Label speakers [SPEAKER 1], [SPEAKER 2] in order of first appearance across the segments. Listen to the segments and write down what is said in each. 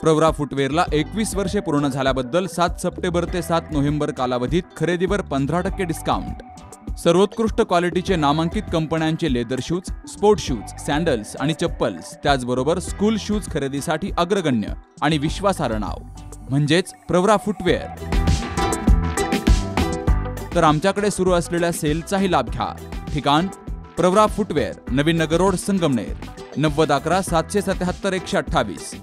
[SPEAKER 1] प्रवरा फुटवेअरला 21 वर्षे पूर्ण झाल्याबद्दल 7 सप्टेंबर ते 7 नोव्हेंबर कालावधीत खरेदीवर 15% डिस्काउंट. सर्वोत्कृष्ट क्वालिटीचे नामांकित कंपन्यांचे leather shoes, sport shoes, sandals आणि चप्पल्स, त्याचबरोबर स्कूल शूज खरेदीसाठी अग्रगण्य आणि विश्वासार्ह नाव म्हणजेच प्रवरा फुटवेअर. तर आमच्याकडे सुरू असलेल्या सेलचाही लाभ घ्या. ठिकाण प्रवरा फुटवेअर, नवीन नगर रोड, संगमनेर, 9011 777 128.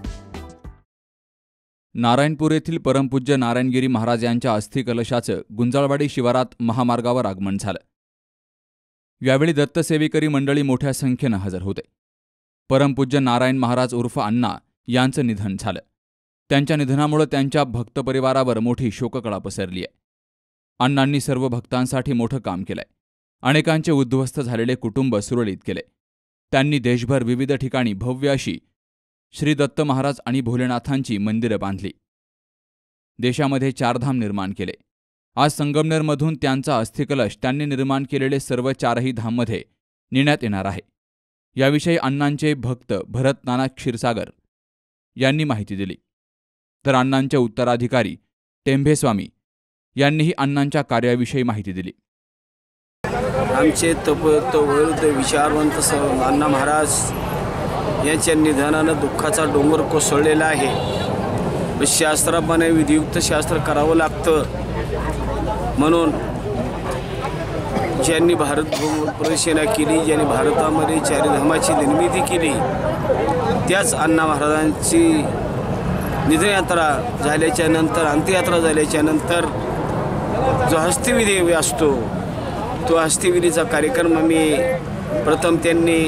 [SPEAKER 1] नारायणपूर येथील परमपूज्य नारायणगिरी महाराज यांच्या अस्थि कलशाचं गुंजाळवाडी शिवारात महामार्गावर आगमन झालं. यावेळी दत्तसेवेकरी मंडळी मोठ्या संख्येनं हजर होते. परमपूज्य नारायण महाराज उर्फ अण्णा यांचं निधन झालं. त्यांच्या निधनामुळे त्यांच्या भक्त परिवारावर मोठी शोककळा पसरली आहे. अण्णांनी सर्व भक्तांसाठी मोठं काम केलंय. अनेकांचे उद्ध्वस्त झालेले कुटुंब सुरळीत केले. त्यांनी देशभर विविध ठिकाणी भव्य अशी श्री दत्त महाराज आणि भोलेनाथांची मंदिरं बांधली. देशामध्ये 4 धाम निर्माण केले. आज संगमनेरमधून त्यांचा अस्थिकलश त्यांनी निर्माण केलेले सर्व 4ही धाममध्ये नेण्यात येणार आहे. याविषयी अण्णांचे भक्त भरत नाना क्षीरसागर यांनी माहिती दिली. तर अण्णांचे उत्तराधिकारी टेंभेस्वामी यांनीही अण्णांच्या कार्याविषयी माहिती दिली.
[SPEAKER 2] आमचे तपवृद्ध विचारवंत अण्णा महाराज यांच्या निधनानं दुःखाचा डोंगर कोसळलेला आहे. शास्त्राप्रमाणे विधियुक्त शास्त्र करावं लागतं. म्हणून ज्यांनी भारत प्रदक्षिणा केली, ज्यांनी भारतामध्ये 4 धामाची निर्मिती केली, त्याच अण्णा महाराजांची निधनयात्रा झाल्याच्या नंतर, अंत्ययात्रा झाल्याच्या नंतर जो हस्तिविधी असतो, तो हस्तिविधीचा कार्यक्रम आम्ही प्रथम त्यांनी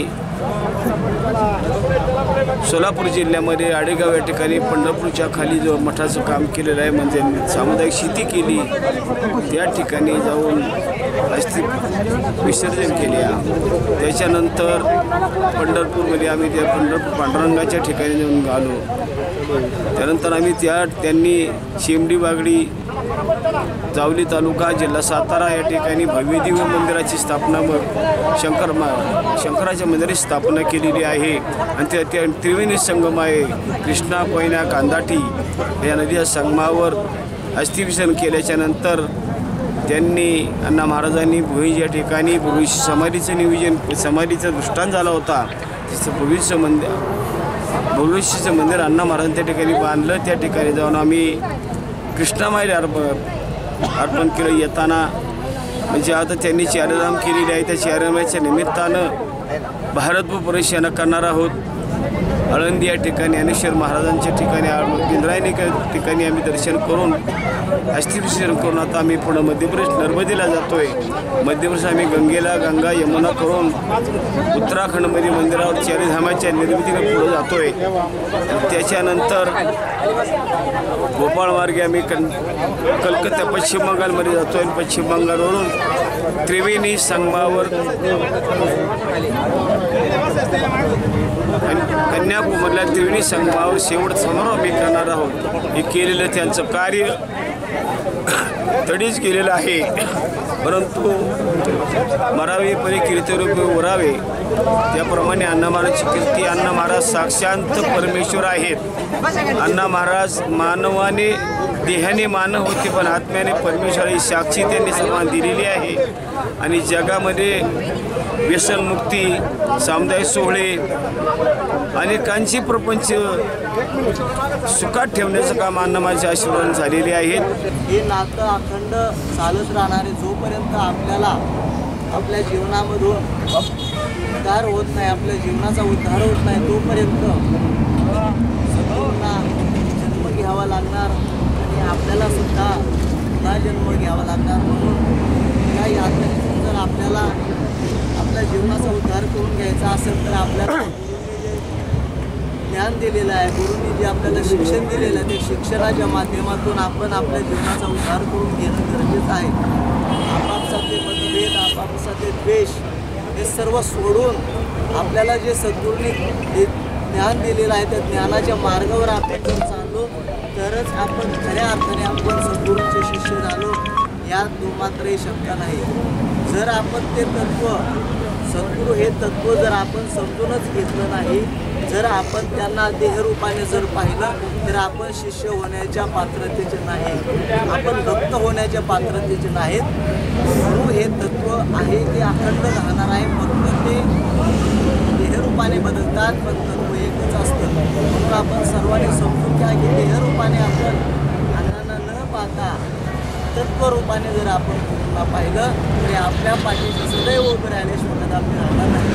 [SPEAKER 2] सोलापूर जिल्ह्यामध्ये आडेगाव या ठिकाणी पंढरपूरच्या खाली जो मठाचं काम केलेलं आहे, म्हणजे सामुदायिक शेती केली, त्या ठिकाणी जाऊन अस्थि विसर्जन केले. त्याच्यानंतर पंढरपूरमध्ये आम्ही त्या पंढरपूर पांडुरंगाच्या ठिकाणी जाऊन आलो. त्यानंतर आम्ही त्यांनी शेमडी बागडी, जावली तालुका, जिल्हा सातारा या ठिकाणी भव्यदिव्य मंदिराची स्थापना, शंकराच्या मंदिराची स्थापना केलेली आहे. आणि त्या त्रिवेणी संगम आहे, कृष्णा, कोयना, कांदाटी या नदीच्या संगमावर अस्थिविसर्जन केल्याच्या नंतर त्यांनी अण्णा महाराजांनी भुईज या ठिकाणी भविष्य समाधीचं नियोजन, समाधीचा दृष्टांत झाला होता. तिचं भविष्याचं मंदिर अण्णा महाराजांनी त्या ठिकाणी बांधलं. त्या ठिकाणी जाऊन आम्ही कृष्णामाईला अर्पण केलं. येताना म्हणजे आता त्यांनी 4 धाम केलेली आहे, त्या 4 धामाच्या निमित्तानं भारतभर प्रदक्षिणा करणार आहोत. आळंदी या ठिकाणी ज्ञानेश्वर महाराजांच्या ठिकाणी, इंद्रायणी ठिकाणी आम्ही दर्शन करून अस्थिविसर्जन करून आता आम्ही पुढं मध्यप्रदेश नर्मदेला जातो आहे. मध्यप्रदेश आम्ही गंगा यमुना करून उत्तराखंडमध्ये मंदिरावर 4 धामाच्या निर्मितीकडे पुढं जातो आहे. त्याच्यानंतर भोपाळ मार्गे आम्ही कलकत्ता पश्चिम बंगालमध्ये जातो आहे. पश्चिम बंगालवरून त्रिवेणी संगमावर कन्याकुमारीला त्रिवेणी संगमावर शेवट समारोह आम्ही करणार आहोत. हे केलेलं त्यांचं कार्य तडीच केलेलं आहे. परंतु मरावे परी कीर्तिरूपे उरावे, त्याप्रमाणे अण्णा महाराजची कीर्ती. अण्णा महाराज साक्षात परमेश्वर आहेत. अण्णा महाराज मानवाने देहाने मानव होते, पण आत्म्याने परमेश्वर ही साक्षी त्यांनी सर्वांना दिलेली आहे. आणि जगामध्ये व्यसनमुक्ती, सामुदायिक सोहळे, अनेकांची प्रपंच सुखात ठेवण्याचं काम अण्णा महाराजांच्या आशीर्वादाने झालेले आहेत.
[SPEAKER 3] हे नातं अखंड चालत राहणारे, जोपर्यंत आपल्याला आपल्या जीवनामधून उद्धार होत नाही, आपल्या जीवनाचा उद्धार होत नाही, तोपर्यंत सद्गुरूंना जन्म घ्यावा लागणार आणि आपल्याला सुद्धा पुन्हा जन्म घ्यावा लागणार. म्हणून या यात्रेतून जर आपल्याला आपल्या जीवनाचा उद्धार करून घ्यायचा असेल तर आपल्याला ज्ञान दिलेलं आहे, गुरुंनी जे आपल्याला शिक्षण दिलेलं आहे, ते शिक्षणाच्या माध्यमातून आपण आपल्या जीवनाचा उद्धार करून घेणं गरजेचं आहे. आपापसातले मतभेद, आपापसातले द्वेष हे सर्व सोडून आपल्याला जे सद्गुरूंनी ज्ञान दिलेलं आहे, त्या ज्ञानाच्या मार्गावर आपण जर चाललो तरच आपण खऱ्या अर्थाने आपण सद्गुरूंचे शिष्य झालो, यात मात्रही शंका नाही. जर आपण ते तत्त्व, सद्गुरू हे तत्त्व जर आपण समजूनच घेतलं नाही, जर आपण त्यांना देहरूपाने जर पाहिलं तर आपण शिष्य होण्याच्या पात्रतेचे नाही, आपण भक्त होण्याच्या पात्रतेचे नाहीत. गुरु हे तत्व आहे ते अखंड राहणार आहे, फक्त ते देहरूपाने बदलतात, पण तत्व एकच असतं. म्हणून आपण सर्वांनी समजून घ्या की देहरूपाने आपण अन्नांना न पाहता तत्वरूपाने जर आपण गुरुला पाहिलं तरी आपल्या पाठीशी सदैव उभे राहिल्याशिवाय कदापि राहणार नाही.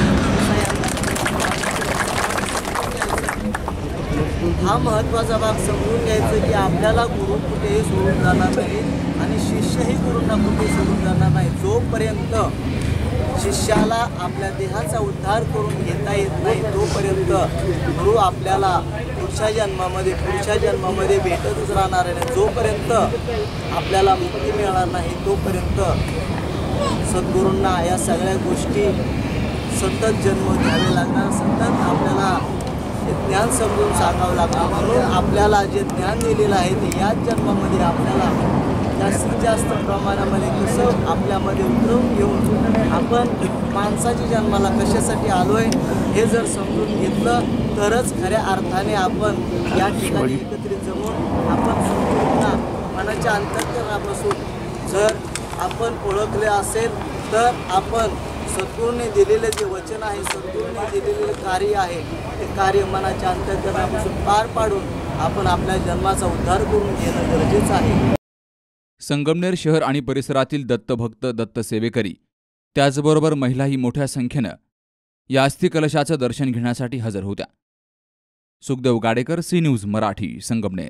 [SPEAKER 3] हा महत्त्वाचा भाग समजून घ्यायचं की आपल्याला गुरु कुठेही सोडून जाणार नाही आणि शिष्यही गुरूंना कुठेही सोडून जाणार नाही. जोपर्यंत शिष्याला आपल्या देहाचा उद्धार करून घेता येत नाही तोपर्यंत गुरु आपल्याला पुढच्या जन्मामध्ये भेटतच राहणार आहे. जोपर्यंत आपल्याला मुक्ती मिळणार नाही तोपर्यंत सद्गुरूंना या सगळ्या गोष्टी सतत जन्म घ्यावे लागणार, सतत आपल्याला ज्ञान समजून सांगावं लागणार. म्हणून आपल्याला जे ज्ञान दिलेलं आहे ते याच जन्मामध्ये आपल्याला जास्तीत जास्त प्रमाणामध्ये कसं आपल्यामध्ये उतरवून घेऊन आपण माणसाच्या जन्माला कशासाठी आलो आहे हे जर समजून घेतलं तरच खऱ्या अर्थाने आपण या ठिकाणी एकत्रित जमून आपण संपूर्ण मनाच्या अंतःकरणापासून जर आपण ओळखले असेल तर आपण सद्गुरूने दिलेले जे वचन आहे, सद्गुरूने दिलेले कार्य आहे ते कार्य मनाच्या अंतःकरणापासून पार पाडून आपण आपल्या जन्माचा उद्धार करून घेणं गरजेचं आहे.
[SPEAKER 1] संगमनेर शहर आणि परिसरातील दत्तभक्त, दत्तसेवेकरी त्याचबरोबर महिलाही मोठ्या संख्येनं या अस्थिकलशाचं दर्शन घेण्यासाठी हजर होत्या. Sukhdev Gadekar, C news Marathi, Sangamner.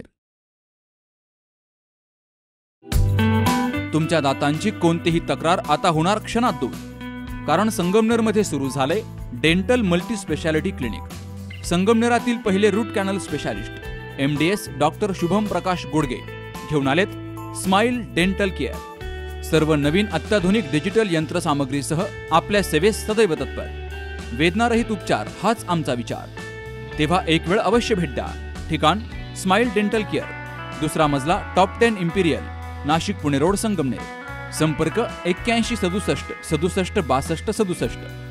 [SPEAKER 1] तुमच्या दातांची कोणतीही तक्रार आता होणार क्षणात दूर, कारण संगमनेरमध्ये सुरू झाले डेंटल मल्टी स्पेशालिटी क्लिनिक. संगमनेरातील पहिले root canal specialist MDS doctor Shubham Prakash Godge घेऊन आलेत स्माइल डेंटल केअर. सर्व नवीन अत्याधुनिक डिजिटल यंत्रसामग्रीसह आपल्या सेवेस सदैव तत्पर. वेदनारहित उपचार हाच आमचा विचार. तेव्हा एक वेळ अवश्य भेट द्या. ठिकाण स्माइल डेंटल केअर, दुसरा मजला, top 10 imperial, Nashik Pune road, Sangamner. संपर्क 81 67 67 62 67.